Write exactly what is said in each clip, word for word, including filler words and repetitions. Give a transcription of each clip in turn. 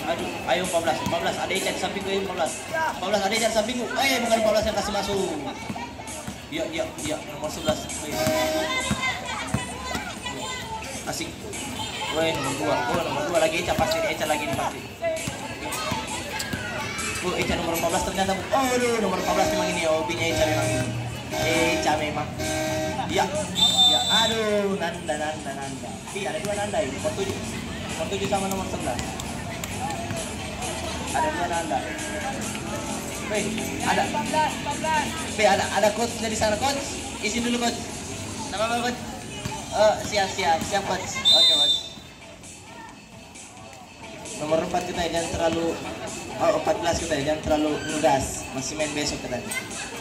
Aduh, ayo empat belas, empat belas, ada Ica di sampingku, empat belas. empat belas, ada Ica di sampingku. Eh, bukan empat belas yang kasih masuk. Iya, iya, iya, nomor sebelas. Asik. Woi, nomor dua. Oh, nomor dua lagi Ica pasti, Ica lagi nih pasti. Oh, Ica nomor empat belas ternyata. Oh, aduh, nomor empat belas memang ini. Hobinya Ica memang ini. Ica memang. Iya. Ya, aduh, Nanda, Nanda, Nanda. Ih, ada dua Nanda ini. Nomor tujuh. Nomor tujuh sama nomor sebelas. Ada dua Nanda. Wih, ada. Wih, ada ada coach dari sana, coach. Izin dulu, coach. Nama apa, coach? Oh, siap, siap, siap, coach. Oke, coach. Nomor empat kita ya, jangan terlalu. Oh, empat belas kita ya, jangan terlalu ngegas. Masih main besok katanya.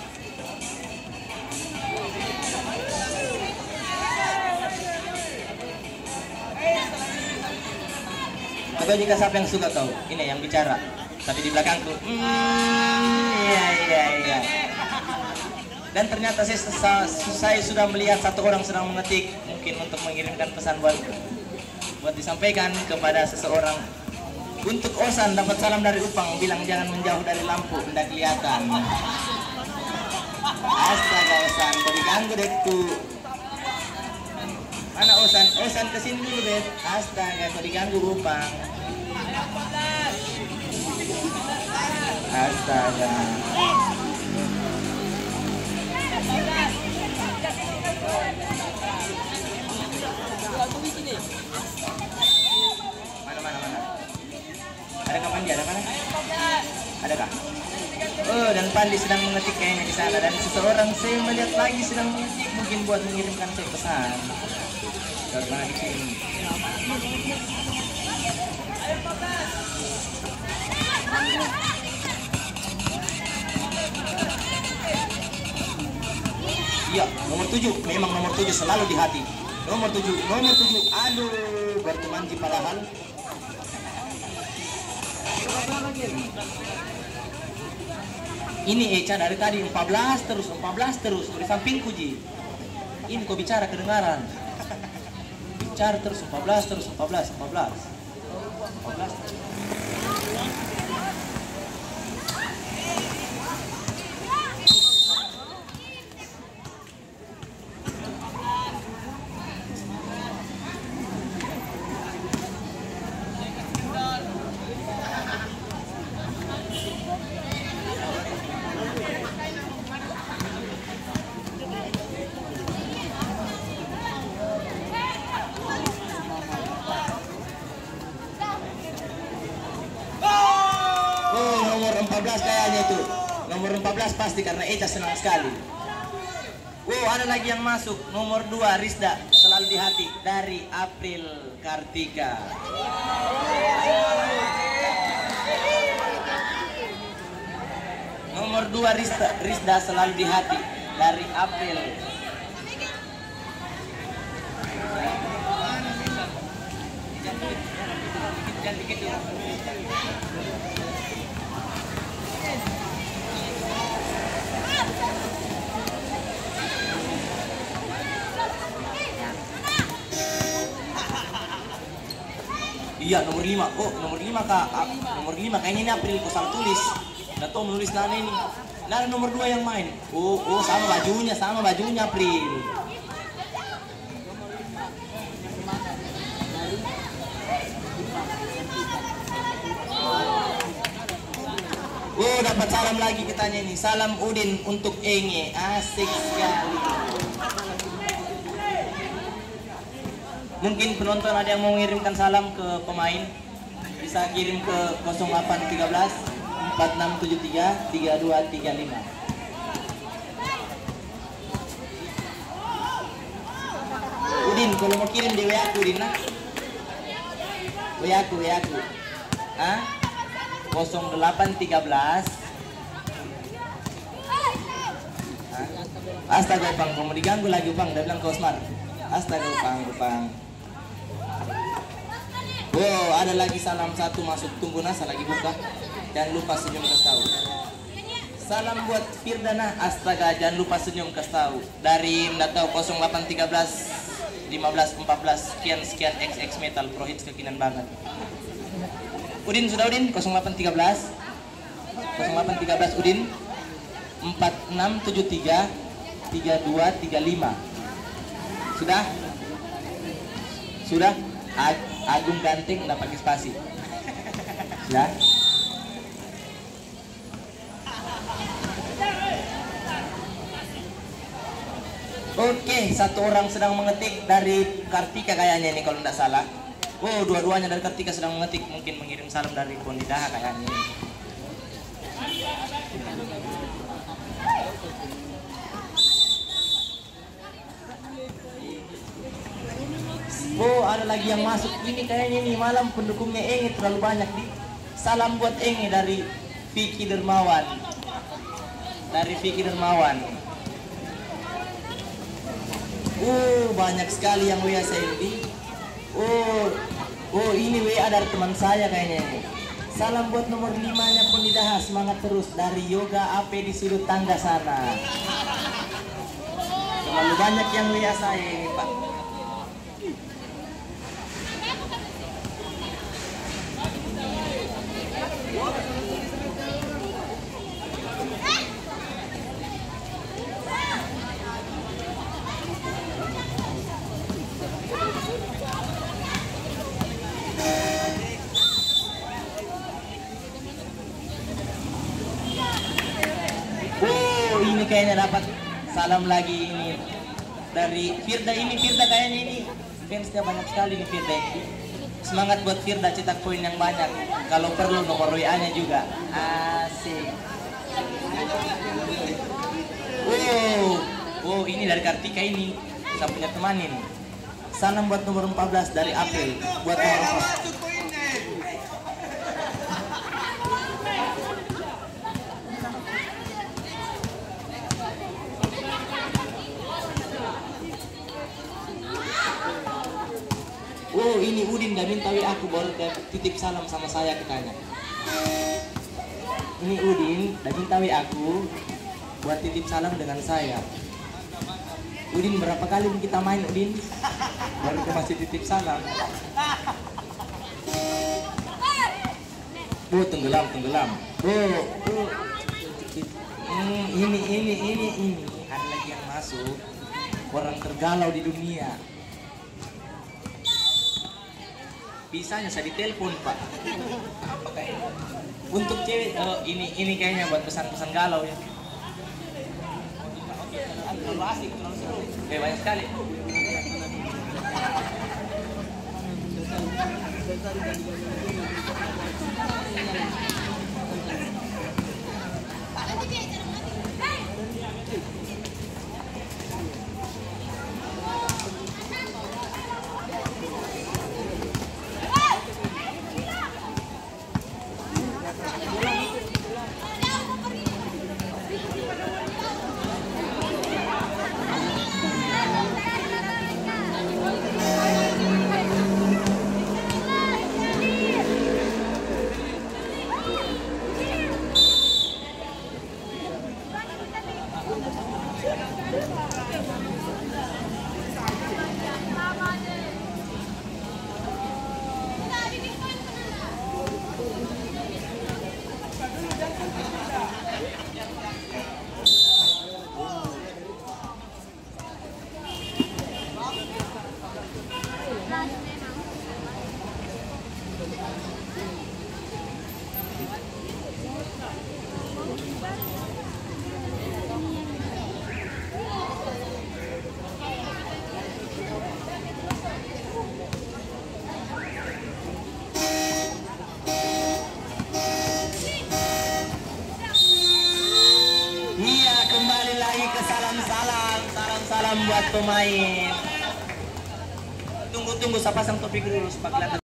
Atau jika siapa yang suka kau, ini yang bicara, tapi di belakangku, hmm, iya iya iya. Dan ternyata saya, saya sudah melihat satu orang sedang mengetik, mungkin untuk mengirimkan pesan buat, buat disampaikan kepada seseorang. Untuk Osan dapat salam dari Upang, bilang jangan menjauh dari lampu, tidak kelihatan. Astaga Osan, tadi ganggu dekku. Mana Osan? Osan kesini dulu deh. Astaga, kau diganggu Upang. Astaga. Mana mana mana? Ada kapan dia? Ada mana? Adakah? Oh, dan Pandi sedang mengetik kayaknya di sana, dan seseorang saya melihat lagi sedang mengetik, mungkin buat mengirimkan saya pesan. Karena di sini. Iya, nomor tujuh, memang nomor tujuh selalu di hati. Nomor tujuh, nomor tujuh, aduh, berteman di palahan. Ini Eca dari tadi empat belas terus, empat belas terus, di sampingku Ji. Ini kau bicara kedengaran. Bicara terus empat belas terus, empat belas, empat belas. empat belas. empat belas kayaknya itu. Nomor empat belas pasti karena Eca senang sekali. Wow, ada lagi yang masuk. Nomor dua Rizda, selalu di hati, dari April Kartika. Nomor dua Rizda, Rizda selalu di hati, dari April. Iya, nomor lima. Oh, nomor lima kak. Ah, nomor lima kayaknya ini April kau salah tulis. Nggak tahu menulis nana ini. Nana nomor dua yang main. Oh, oh sama bajunya, sama bajunya April. Oh, dapat salam lagi kitanya ini. Salam Udin untuk Enge. Asik sekali. Mungkin penonton ada yang mau mengirimkan salam ke pemain, bisa kirim ke nol delapan satu tiga empat enam tujuh tiga tiga dua tiga lima. Udin, kalau mau kirim di W A aku, Udin, nah. W A aku, W A aku. Ah? nol delapan tiga belas. Astaga, Bang, mau diganggu lagi, Bang. Dia bilang ke Osmar. Astaga, Bang, Bang. Wow, ada lagi salam satu masuk, tunggu nasa lagi buka. Jangan lupa senyum kasih tahu. Salam buat Firdana, astaga, jangan lupa senyum kasih tahu. Dari mendatau nol delapan tiga belas lima belas empat belas sekian sekian X X Metal Pro Hits kekinan banget. Udin sudah Udin nol delapan tiga belas nol delapan tiga belas Udin empat enam tujuh tiga tiga dua tiga lima. Sudah? Sudah? Ag Agung Ganting udah pakai spasi. Sudah? Oke, satu orang sedang mengetik dari Kartika kayaknya ini kalau tidak salah. Oh, dua-duanya dari Kartika sedang mengetik, mungkin mengirim salam dari Pondidaha kayaknya ini. Oh, ada lagi yang masuk ini kayaknya ini malam pendukungnya Enge terlalu banyak di. Salam buat Enge dari Vicky Dermawan. Dari Vicky Dermawan. Oh, banyak sekali yang W A saya ini. Oh, oh ini W A dari teman saya kayaknya ini. Salam buat nomor limanya Pondidaha, semangat terus dari Yoga A P di sudut tangga sana. Terlalu banyak yang W A saya ini, Pak. Oh, ini kayaknya dapat salam lagi ini dari Firda. Ini Firda kayaknya ini fansnya banyak sekali nih Firda ini. Semangat buat Firda, cetak poin yang banyak. Kalau perlu nomor W A-nya juga. Asik. Oh, oh ini dari Kartika ini. Saya punya teman ini. Salam buat nomor empat belas dari April. Buat nomor empat belas. Oh, ini Udin gak minta W A aku, baru titip salam sama saya katanya. Ini Udin gak minta W A aku buat titip salam dengan saya. Udin, berapa kali kita main Udin? Baru ke masih titip salam. Oh, tenggelam, tenggelam. Oh, oh. Hmm, ini, ini, ini, ini. Ada lagi yang masuk. Orang tergalau di dunia. Bisanya saya ditelepon, Pak. Apa kayaknya? Untuk cewek, oh, ini ini kayaknya buat pesan-pesan galau ya. Terlalu asik, terlalu seru. Oke, banyak sekali. Salam buat pemain. Tunggu-tunggu saya pasang topik dulu supaya kelihatan.